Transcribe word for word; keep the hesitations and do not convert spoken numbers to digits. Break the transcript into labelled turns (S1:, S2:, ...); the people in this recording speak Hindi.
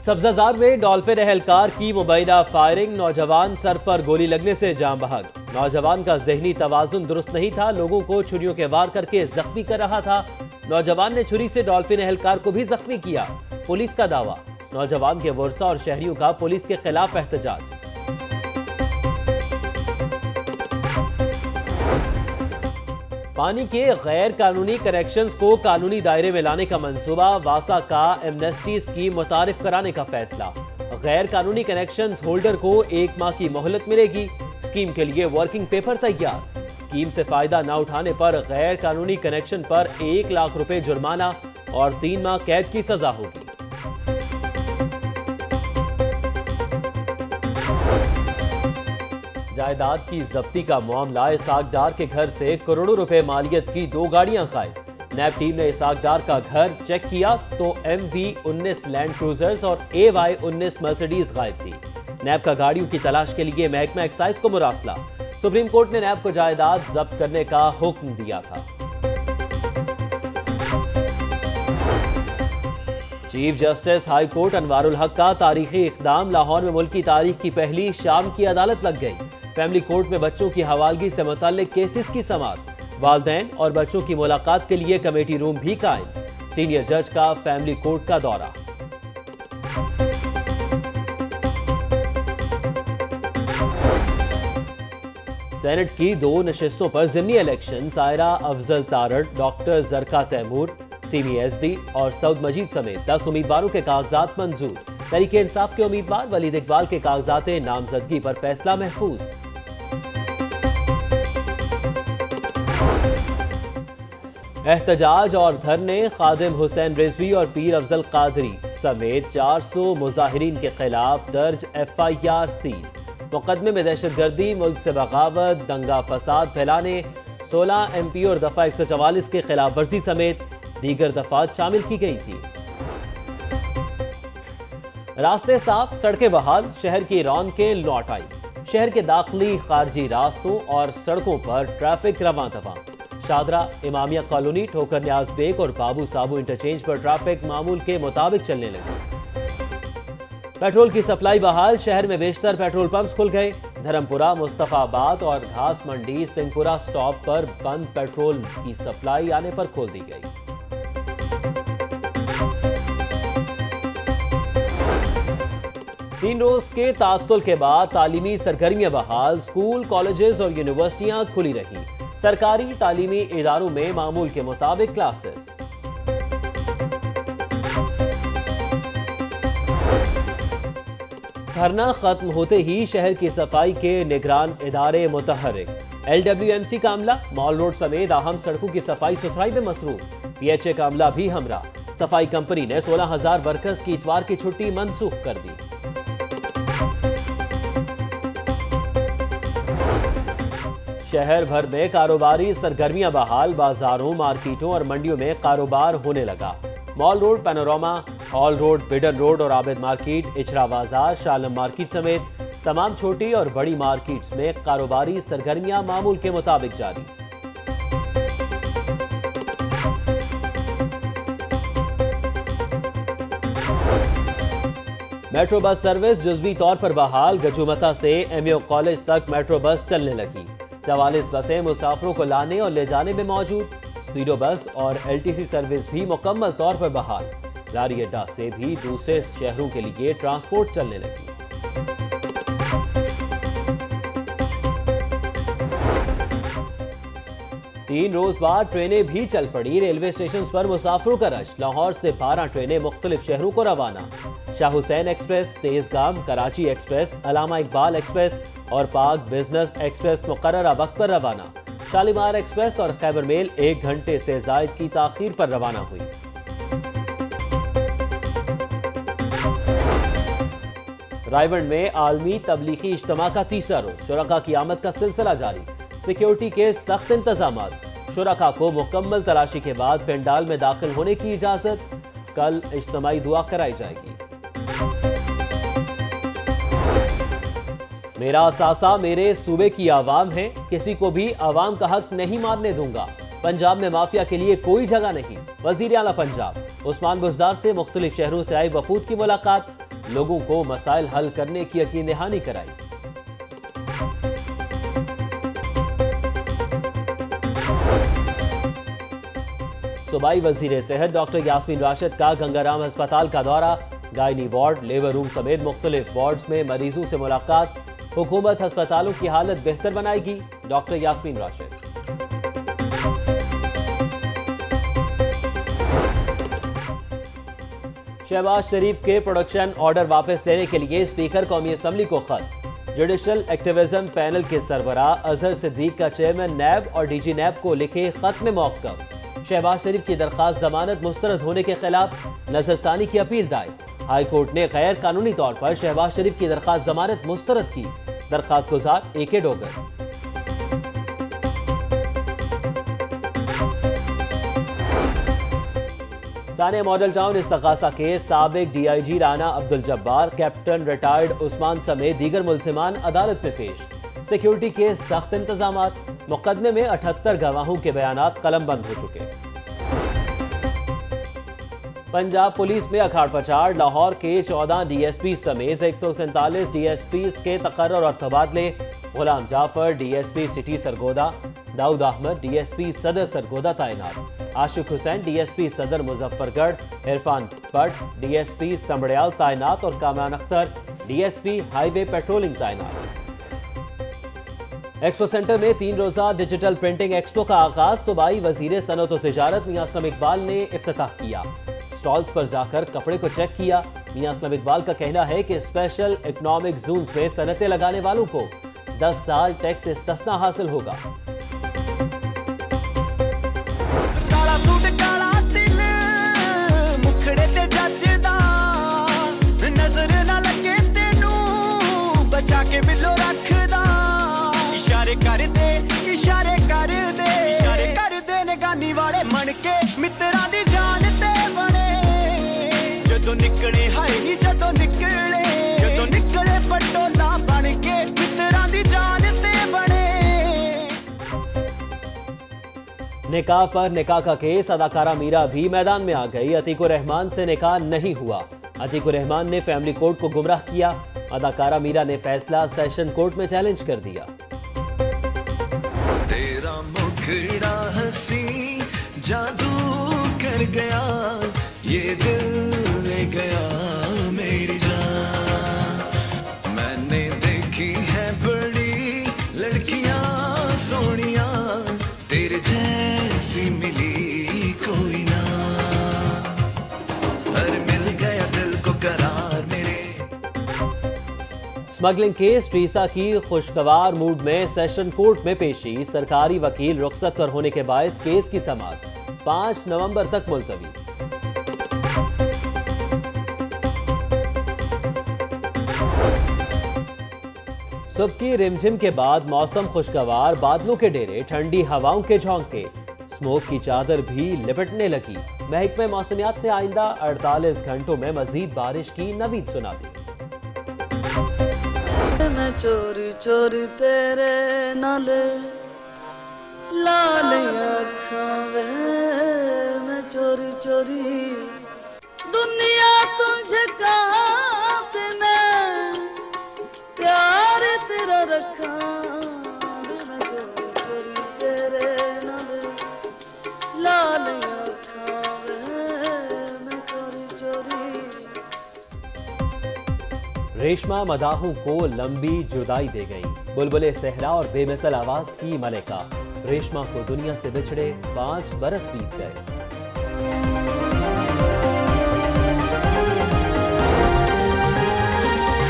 S1: सब्जाजार में डॉल्फिन एहलकार की मुबैना फायरिंग, नौजवान सर पर गोली लगने से जान बहक। नौजवान का जहनी तवाजुन दुरुस्त नहीं था, लोगों को छुरियों के वार करके जख्मी कर रहा था। नौजवान ने छुरी से डॉल्फिन एहलकार को भी जख्मी किया। पुलिस का दावा, नौजवान के वर्षा और शहरियों का पुलिस के खिलाफ एहतजाज। पानी के गैर कानूनी कनेक्शंस को कानूनी दायरे में लाने का मंसूबा, वासा का एमनेस्टी स्कीम मुतारिफ कराने का फैसला। गैर कानूनी कनेक्शंस होल्डर को एक माह की मोहलत मिलेगी। स्कीम के लिए वर्किंग पेपर तैयार। स्कीम से फायदा न उठाने पर गैर कानूनी कनेक्शन पर एक लाख रुपए जुर्माना और तीन माह कैद की सजा होगी। जायदाद की जब्ती का मामला, इसाकडार के घर से करोड़ों रुपए मालियत की दो गाड़ियां गायब। नैब टीम ने इसाकडार का घर चेक किया तो एम वी उन्नीस लैंड क्रूजर्स और ए वाई उन्नीस मर्सिडीज गायब थी। नैब का गाड़ियों की तलाश के लिए महकमा एक्साइज को मुरासला। सुप्रीम कोर्ट ने नैब को जायदाद जब्त करने का हुक्म दिया था। Chief justice high court Anwarul Haq का तारीखी इक़दाम, लाहौर में मुल्क की तारीख की पहली शाम की अदालत लग गई। फैमिली कोर्ट में बच्चों की हवालगी से मुताल्लिक केसेस की समाअत। वालिदैन और बच्चों की मुलाकात के लिए कमेटी रूम भी कायम। सीनियर जज का फैमिली कोर्ट का दौरा। सेनेट की दो नशिस्तों पर ज़िमनी election, Saira Afzal Tarar, doctor Zarka Taimur, C B S D और सऊद मजीद समेत दस उम्मीदवारों के कागजात मंजूर। तहरीके इंसाफ के उम्मीदवार वलीद इकबाल के कागजात नामजदगी पर फैसला महफूज। एहतजाज और धरने, खादिम हुसैन रिजवी और पीर अफजल कादरी समेत चार सौ मुजाहिरीन के खिलाफ दर्ज एफ आई आर सी। मुकदमे में दहशतगर्दी, मुल्क से बगावत, दंगा फसाद फैलाने, सोलह एम पी और दफा एक सौ चवालीस के खिलाफ वर्जी समेत दीगर दफात शामिल की गई थी। रास्ते साफ, सड़कें बहाल, शहर की रौनकें लौट आई। शहर के दाखिली खारजी रास्तों और सड़कों पर ट्रैफिक रवां दवां। शादरा, इमामिया कॉलोनी, ठोकर न्याज बेग और बाबू साबू इंटरचेंज पर ट्रैफिक मामूल के मुताबिक चलने लगे। पेट्रोल की सप्लाई बहाल, शहर में बेशतर पेट्रोल पंप्स खुल गए। धर्मपुरा, मुस्तफाबाद और घास मंडी, सिंहपुरा स्टॉप पर बंद पेट्रोल की सप्लाई आने पर खोल दी गई। तीन रोज के तात्तुल के बाद तालीमी सरगर्मियां बहाल, स्कूल, कॉलेजेस और यूनिवर्सिटियां खुली रही। सरकारी तालीमी इदारों में मामूल के मुताबिक क्लासेस। धरना खत्म होते ही शहर की सफाई के निगरान इदारे मुतहर्रिक। एल डब्ल्यू एम सी का अमला मॉल रोड समेत अहम सड़कों की सफाई सुथराई में मसरूफ। पी एच ए का अमला भी हमरा। सफाई कंपनी ने सोलह हजार वर्कर्स की इतवार की छुट्टी मनसूख कर दी। शहर भर में कारोबारी सरगर्मियां बहाल, बाजारों, मार्केटों और मंडियों में कारोबार होने लगा। Mall Road, Panorama, Hall Road, Beadon Road और आबिद मार्केट, इचरा बाजार, शालम मार्केट समेत तमाम छोटी और बड़ी मार्केट्स में कारोबारी सरगर्मियां मामूल के मुताबिक जारी। मेट्रो बस सर्विस जुज़वी तौर पर बहाल, गजूमता से एम ए कॉलेज तक मेट्रो बस चलने लगी। चवालीस बसें मुसाफिरों को लाने और ले जाने में मौजूद। स्पीडो बस और एल टी सी सर्विस भी मुकम्मल तौर पर बहाल। लारी अड्डा से भी दूसरे शहरों के लिए ट्रांसपोर्ट चलने लगी। तीन रोज बाद ट्रेनें भी चल पड़ी। रेलवे स्टेशन पर मुसाफिरों का रश। लाहौर से बारह ट्रेनें मुख्तलिफ शहरों को रवाना। Shah Hussain express, Tezgam, Karachi express, Allama Iqbal express और पाक बिजनेस एक्सप्रेस मुकर्ररा वक्त पर रवाना। शालीमार एक्सप्रेस और खैबर मेल एक घंटे से जायद की ताखीर पर रवाना हुई। रायवंड में आलमी तबलीगी इज्तिमा का तीसरा रोज, शुरका की आमद का सिलसिला जारी। सिक्योरिटी के सख्त इंतजामात। शुरका को मुकम्मल तलाशी के बाद पेंडाल में दाखिल होने की इजाजत। कल इज्तिमाई दुआ कराई जाएगी। मेरा असासा मेरे सूबे की आवाम है, किसी को भी आवाम का हक नहीं मारने दूंगा। पंजाब में माफिया के लिए कोई जगह नहीं। वजीर आला पंजाब उस्मान बुजदार से मुख्तलिफ शहरों से आए वफूद की मुलाकात। लोगों को मसाइल हल करने की यकीन दहानी कराई। सूबाई वजीर सेहत डॉक्टर यास्मीन राशिद का गंगाराम अस्पताल का दौरा, गायनी वार्ड, लेबर रूम समेत मुख्तलिफ वार्ड्स में मरीजों से मुलाकात। हुकूमत अस्पतालों की हालत बेहतर बनाएगी, डॉक्टर यास्मीन राशिद। शहबाज शरीफ के प्रोडक्शन ऑर्डर वापस लेने के लिए स्पीकर कौमी असम्बली को खत। जुडिशल एक्टिविज्म पैनल के सरबराह अजहर सिद्दीक का चेयरमैन नैब और डीजी नैब को लिखे खत में मौक़िफ़। शहबाज शरीफ की दरखास्त जमानत मुस्तरद होने के खिलाफ नजरसानी की अपील दायर। हाई कोर्ट ने गैर कानूनी तौर पर शहबाज शरीफ की दरखास्त जमानत मुस्तरद की। दरखास्त गुजार A K Dogar. Sania model town इस्तगासा के साबिक D I G Rana Abdul Jabbar, captain retired Usman समेत दीगर मुल्जिमान अदालत में पेश। सिक्योरिटी के सख्त इंतजामात, मुकदमे में अठहत्तर गवाहों के बयानात कलमबंद हो चुके। पंजाब पुलिस में अखाड़ पछाड़, लाहौर के चौदह डी एस पी समेत एक सौ सैंतालीस डी एस पी के तकर्रुर और तबादले। Ghulam Jafar D S P city Sargodha, Dawood Ahmad D S P Saddar Sargodha तैनात, Ashiq Hussain D S P Saddar Muzaffargarh, Irfan Bhatt D S P Samrial तैनात और Kamran Akhtar D S P highway patrolling तैनात। एक्सपो सेंटर में तीन रोजा डिजिटल प्रिंटिंग एक्सपो का आगाज। सूबाई वजीर सनअत और तिजारत मियां असलम इकबाल ने इफ्तिताह किया। स्टॉल्स पर जाकर कपड़े को चेक किया। मियां असलम इकबाल का कहना है कि स्पेशल इकोनॉमिक जोन्स में सनतें लगाने वालों को दस साल टैक्स इस्तिस्ना हासिल होगा।
S2: कर दे इशारे कर दे इशारे कर दे निगानी वाले मन के मित्रा दी जान ते बने जदों निकले हाय नी जदों निकले जदों निकले पटोला बन के मित्रा दी जान ते बने।
S1: निकाह पर निकाह का केस, अदाकारा मीरा भी मैदान में आ गई। अतीकुर रहमान से निकाह नहीं हुआ। अतीकुर रहमान ने फैमिली कोर्ट को गुमराह किया। अदाकारा मीरा ने फैसला सेशन कोर्ट में चैलेंज कर दिया।
S3: तेरा मुखड़ा हंसी जादू कर गया, ये दिल ले गया मेरी जान। मैंने देखी है बड़ी लड़कियां सोनिया, तेरे जैसी मिली कोई ना। हर मिल गया दिल को करार मेरे।
S1: स्मगलिंग केस, ट्रीसा की खुशगवार मूड में सेशन कोर्ट में पेशी। सरकारी वकील रुखसत पर होने के बायस केस की समाअत पाँच नवंबर तक मुलतवी। सुबह की रिमझिम के बाद मौसम खुशगवार, बादलों के डेरे, ठंडी हवाओं के झोंके, स्मोक की चादर भी लिपटने लगी। महकमे मौसमियात ने आइंदा अड़तालीस घंटों में मजीद बारिश की नवीद सुना दी।
S4: मैं चोरी चोरी तेरे नाले लाल अखां वे, मैं चोरी चोरी दुनिया तुझे कहाँ पे मैं प्यार तेरा रखा। मैं चोरी चोरी तेरे नाले लाल अखां वे, मैं चोरी चोरी।
S1: रेशमा मदाहों को लंबी जुदाई दे गई। बुलबुले सहरा और बेमिसल आवाज की मलिका। रेशमा को दुनिया से बिछड़े पांच बरस बीत गए।